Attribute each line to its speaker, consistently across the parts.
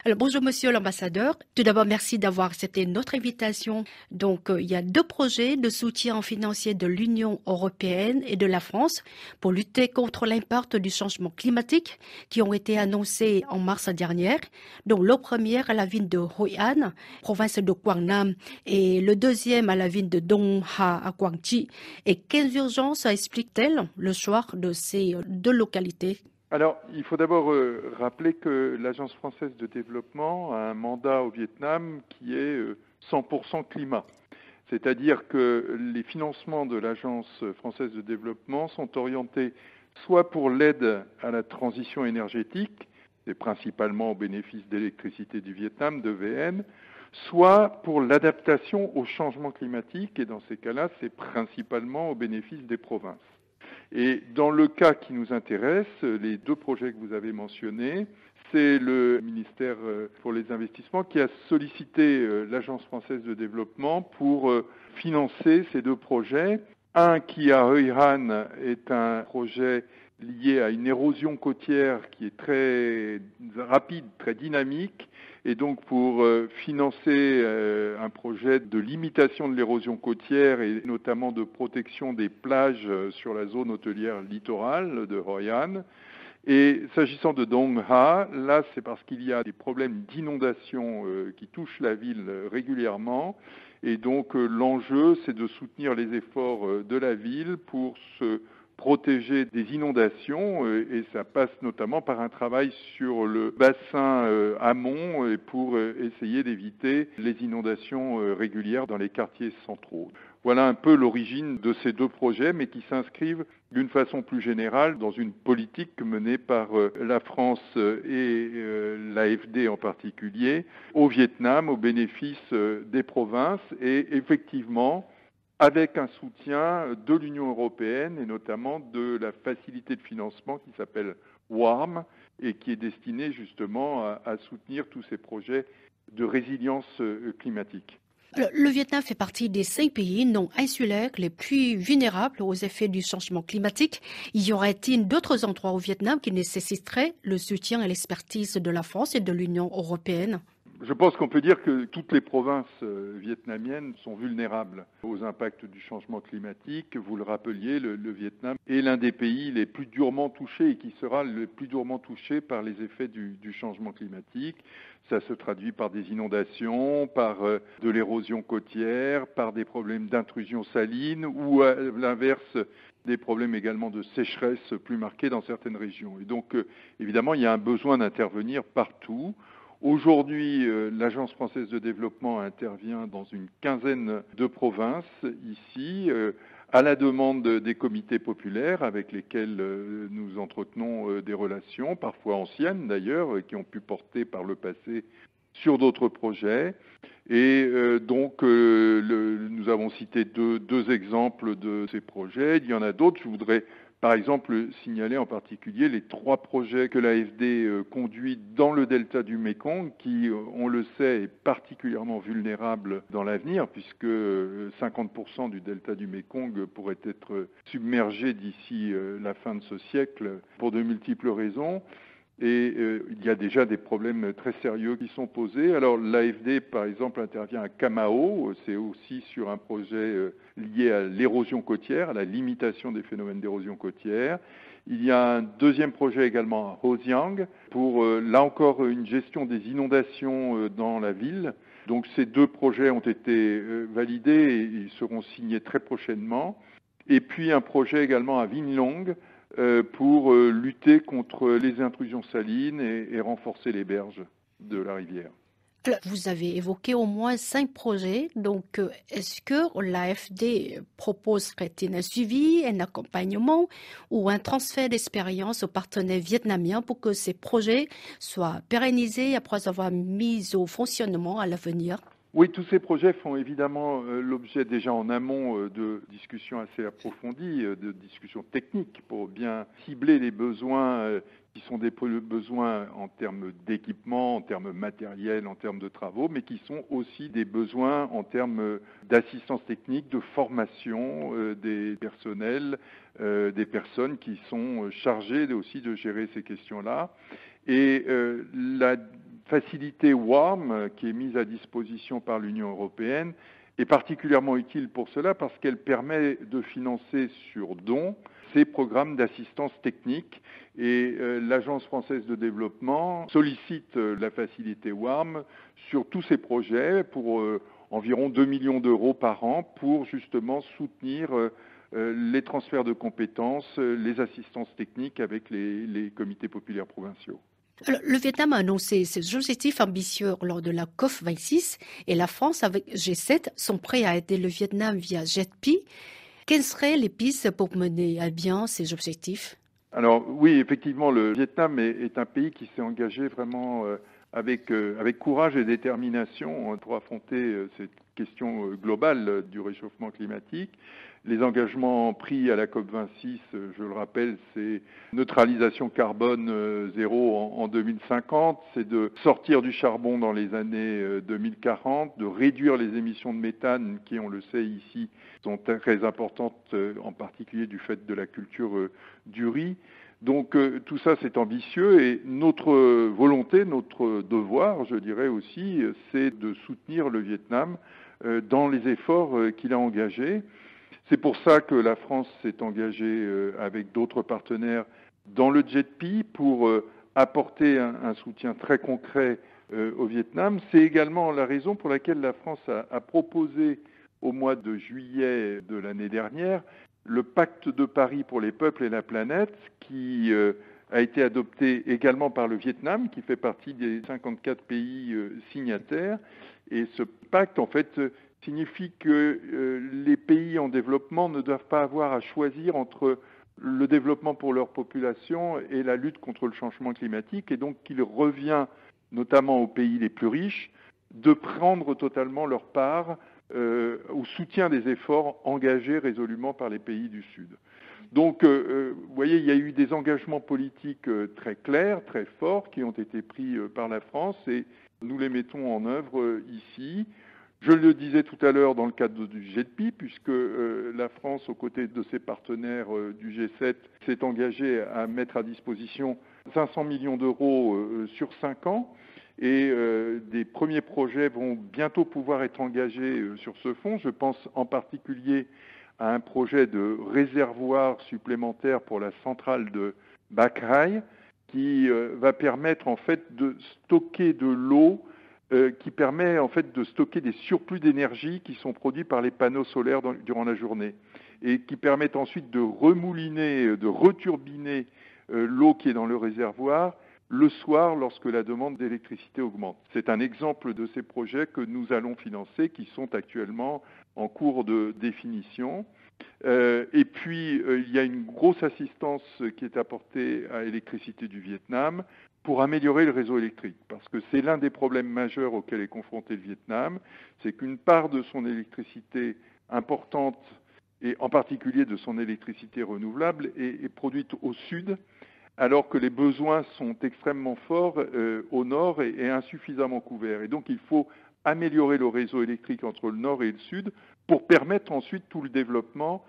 Speaker 1: Alors, bonjour Monsieur l'ambassadeur. Tout d'abord, merci d'avoir accepté notre invitation. Donc, il y a deux projets de soutien financier de l'Union européenne et de la France pour lutter contre l'impact du changement climatique qui ont été annoncés en mars dernier. Donc, le premier à la ville de Hội An, province de Quảng Nam, et le deuxième à la ville de Đông Hà à Quảng Trị. Et quelles urgences expliquent-elles le choix de ces deux localités?
Speaker 2: Alors, il faut d'abord rappeler que l'Agence française de développement a un mandat au Vietnam qui est 100% climat. C'est-à-dire que les financements de l'Agence française de développement sont orientés soit pour l'aide à la transition énergétique, et principalement au bénéfice d'électricité du Vietnam, d'EVN, soit pour l'adaptation au changement climatique, et dans ces cas-là, c'est principalement au bénéfice des provinces. Et dans le cas qui nous intéresse, les deux projets que vous avez mentionnés, c'est le ministère pour les investissements qui a sollicité l'Agence française de développement pour financer ces deux projets. Un qui à Hội An est un projet lié à une érosion côtière qui est très rapide, très dynamique, et donc pour financer un projet de limitation de l'érosion côtière et notamment de protection des plages sur la zone hôtelière littorale de Hội An. Et s'agissant de Đông Hà, là c'est parce qu'il y a des problèmes d'inondation qui touchent la ville régulièrement. Et donc l'enjeu, c'est de soutenir les efforts de la ville pour se protéger des inondations et ça passe notamment par un travail sur le bassin amont et pour essayer d'éviter les inondations régulières dans les quartiers centraux. Voilà un peu l'origine de ces deux projets, mais qui s'inscrivent d'une façon plus générale dans une politique menée par la France et l'AFD en particulier au Vietnam au bénéfice des provinces et effectivement avec un soutien de l'Union européenne et notamment de la facilité de financement qui s'appelle WARM et qui est destinée justement à soutenir tous ces projets de résilience climatique.
Speaker 1: Le Vietnam fait partie des 5 pays non insulaires les plus vulnérables aux effets du changement climatique. Y aurait-il d'autres endroits au Vietnam qui nécessiteraient le soutien et l'expertise de la France et de l'Union européenne?
Speaker 2: Je pense qu'on peut dire que toutes les provinces vietnamiennes sont vulnérables aux impacts du changement climatique. Vous le rappeliez, le Vietnam est l'un des pays les plus durement touchés et qui sera le plus durement touché par les effets du changement climatique. Ça se traduit par des inondations, par de l'érosion côtière, par des problèmes d'intrusion saline ou à l'inverse, des problèmes également de sécheresse plus marqués dans certaines régions. Et donc, évidemment, il y a un besoin d'intervenir partout. Aujourd'hui, l'Agence française de développement intervient dans une quinzaine de provinces ici, à la demande des comités populaires avec lesquels nous entretenons des relations, parfois anciennes d'ailleurs, qui ont pu porter par le passé sur d'autres projets. Et donc, nous avons cité deux exemples de ces projets. Il y en a d'autres. Je voudrais par exemple signaler en particulier les 3 projets que l'AFD conduit dans le delta du Mékong, qui, on le sait, est particulièrement vulnérable dans l'avenir, puisque 50% du delta du Mékong pourrait être submergé d'ici la fin de ce siècle pour de multiples raisons. Et il y a déjà des problèmes très sérieux qui sont posés. Alors l'AFD, par exemple, intervient à Ca Mau, c'est aussi sur un projet lié à l'érosion côtière, à la limitation des phénomènes d'érosion côtière. Il y a un deuxième projet également à Ho Giang pour, là encore, une gestion des inondations dans la ville. Donc ces deux projets ont été validés et ils seront signés très prochainement. Et puis un projet également à Vinh Long, pour lutter contre les intrusions salines et renforcer les berges de la rivière.
Speaker 1: Alors, vous avez évoqué au moins 5 projets. Donc, est-ce que l'AFD proposerait-il un suivi, un accompagnement ou un transfert d'expérience aux partenaires vietnamiens pour que ces projets soient pérennisés après avoir mis au fonctionnement à l'avenir?
Speaker 2: Oui, tous ces projets font évidemment l'objet déjà en amont de discussions assez approfondies, de discussions techniques pour bien cibler les besoins qui sont des besoins en termes d'équipement, en termes matériels, en termes de travaux, mais qui sont aussi des besoins en termes d'assistance technique, de formation des personnels, des personnes qui sont chargées aussi de gérer ces questions-là. Et la facilité WARM, qui est mise à disposition par l'Union européenne, est particulièrement utile pour cela parce qu'elle permet de financer sur don ces programmes d'assistance technique. Et l'Agence française de développement sollicite la facilité WARM sur tous ces projets pour environ 2 millions d'euros par an pour justement soutenir les transferts de compétences, les assistances techniques avec les comités populaires provinciaux.
Speaker 1: Alors, le Vietnam a annoncé ses objectifs ambitieux lors de la COP26 et la France avec G7 sont prêts à aider le Vietnam via JETP. Quelles seraient les pistes pour mener à bien ces objectifs?
Speaker 2: Alors oui, effectivement, le Vietnam est un pays qui s'est engagé vraiment avec courage et détermination pour affronter cette question globale du réchauffement climatique. Les engagements pris à la COP26, je le rappelle, c'est neutralisation carbone zéro en 2050, c'est de sortir du charbon dans les années 2040, de réduire les émissions de méthane qui, on le sait ici, sont très importantes, en particulier du fait de la culture du riz. Donc tout ça c'est ambitieux et notre volonté, notre devoir, je dirais aussi, c'est de soutenir le Vietnam dans les efforts qu'il a engagés. C'est pour ça que la France s'est engagée avec d'autres partenaires dans le JETP pour apporter un soutien très concret au Vietnam. C'est également la raison pour laquelle la France a proposé au mois de juillet de l'année dernière le pacte de Paris pour les peuples et la planète qui a été adopté également par le Vietnam, qui fait partie des 54 pays signataires. Et ce pacte, en fait, signifie que les pays en développement ne doivent pas avoir à choisir entre le développement pour leur population et la lutte contre le changement climatique. Et donc, il revient notamment aux pays les plus riches de prendre totalement leur part au soutien des efforts engagés résolument par les pays du Sud. Donc, vous voyez, il y a eu des engagements politiques très clairs, très forts, qui ont été pris par la France et nous les mettons en œuvre ici. Je le disais tout à l'heure dans le cadre du JETP, puisque la France, aux côtés de ses partenaires du G7, s'est engagée à mettre à disposition 500 millions d'euros sur 5 ans. Et des premiers projets vont bientôt pouvoir être engagés sur ce fonds. Je pense en particulier à un projet de réservoir supplémentaire pour la centrale de Bac Rai qui va permettre en fait de stocker de l'eau qui permet en fait de stocker des surplus d'énergie qui sont produits par les panneaux solaires durant la journée et qui permettent ensuite de remouliner, de returbiner l'eau qui est dans le réservoir le soir lorsque la demande d'électricité augmente. C'est un exemple de ces projets que nous allons financer qui sont actuellement en cours de définition. Et puis, il y a une grosse assistance qui est apportée à l'électricité du Vietnam pour améliorer le réseau électrique, parce que c'est l'un des problèmes majeurs auxquels est confronté le Vietnam, c'est qu'une part de son électricité importante, et en particulier de son électricité renouvelable, est produite au sud, alors que les besoins sont extrêmement forts au nord et insuffisamment couverts. Et donc il faut améliorer le réseau électrique entre le nord et le sud pour permettre ensuite tout le développement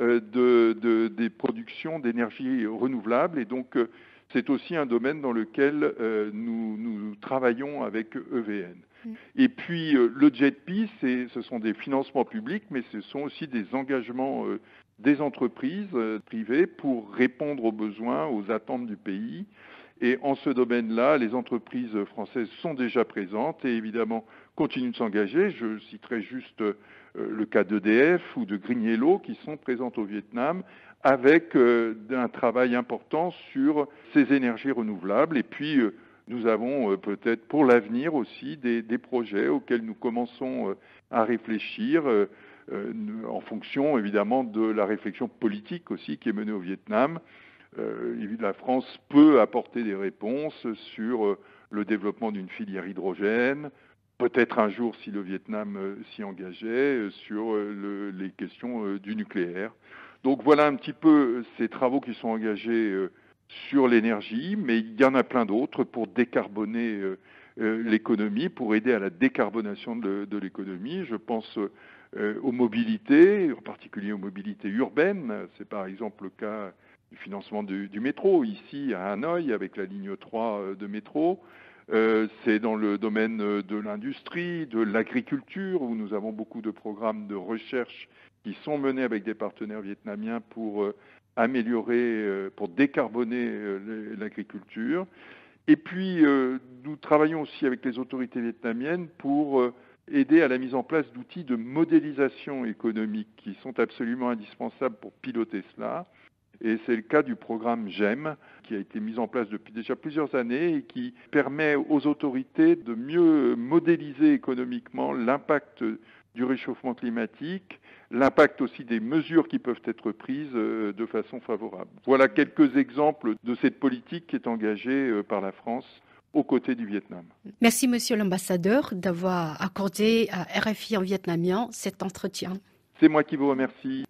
Speaker 2: des productions d'énergie renouvelable. Et donc c'est aussi un domaine dans lequel nous travaillons avec EVN. Et puis le JETP, ce sont des financements publics, mais ce sont aussi des engagements des entreprises privées pour répondre aux besoins, aux attentes du pays. Et en ce domaine-là, les entreprises françaises sont déjà présentes et évidemment continuent de s'engager. Je citerai juste le cas d'EDF ou de Green Yellow qui sont présentes au Vietnam avec un travail important sur ces énergies renouvelables. Et puis, nous avons peut-être pour l'avenir aussi des projets auxquels nous commençons à réfléchir en fonction évidemment de la réflexion politique aussi qui est menée au Vietnam. La France peut apporter des réponses sur le développement d'une filière hydrogène, peut-être un jour si le Vietnam s'y engageait, sur les questions du nucléaire. Donc voilà un petit peu ces travaux qui sont engagés sur l'énergie, mais il y en a plein d'autres pour décarboner l'économie, pour aider à la décarbonation de l'économie. Je pense aux mobilités, en particulier aux mobilités urbaines. C'est par exemple le cas du financement du métro, ici à Hanoï, avec la ligne 3 de métro. C'est dans le domaine de l'industrie, de l'agriculture, où nous avons beaucoup de programmes de recherche qui sont menés avec des partenaires vietnamiens pour améliorer, pour décarboner l'agriculture. Et puis, nous travaillons aussi avec les autorités vietnamiennes pour aider à la mise en place d'outils de modélisation économique qui sont absolument indispensables pour piloter cela. Et c'est le cas du programme GEM, qui a été mis en place depuis déjà plusieurs années et qui permet aux autorités de mieux modéliser économiquement l'impact du réchauffement climatique, l'impact aussi des mesures qui peuvent être prises de façon favorable. Voilà quelques exemples de cette politique qui est engagée par la France aux côtés du Vietnam.
Speaker 1: Merci, Monsieur l'ambassadeur, d'avoir accordé à RFI en vietnamien cet entretien.
Speaker 2: C'est moi qui vous remercie.